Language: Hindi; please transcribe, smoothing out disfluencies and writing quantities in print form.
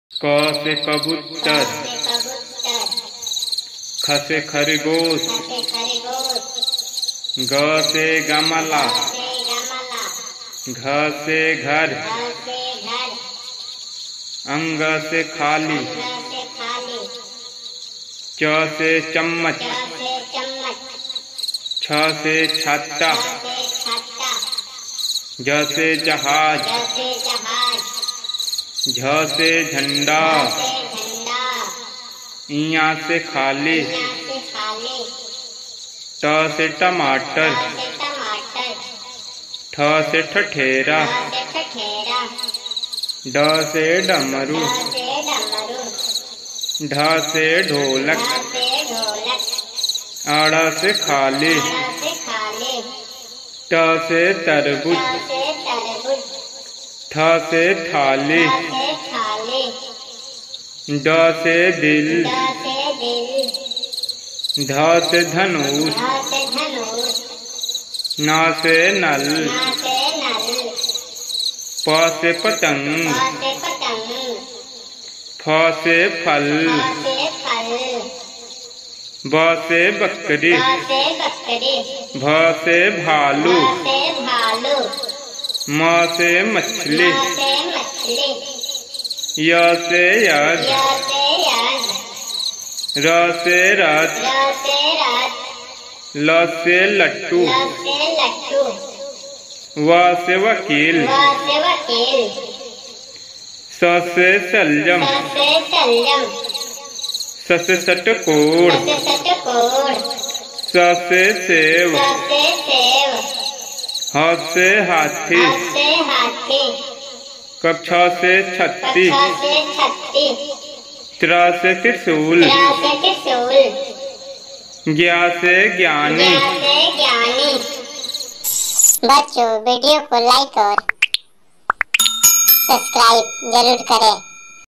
क से कबूतर, ख से खरगोश, ग से गमला, घ से घर, अंग से खाली, च से चम्मच, छ से छत्ता, ज से जहाज, झ से झंडा, इया से खाली, ट से टमाटर, ठ से ठठेरा, ड से डमरू, ढ से ढोलक, अड़ से खाली, ट से तरबूज, थ से थाली, ड से दिल, ध से धनुष, न से नल, प से पतंग, फ से फल, ब से बकरी, भ से भालू, म से मछली, य से यज्ञ, र से रथ, ल से लट्टू, व से वकील, स से सलजम, स से षटकोण, स से सेव, ह से हाथी, छ से छत्ती, त्र से त्रिशूल, ज्ञ से ज्ञानी। बच्चों वीडियो को लाइक और सब्सक्राइब जरूर करें।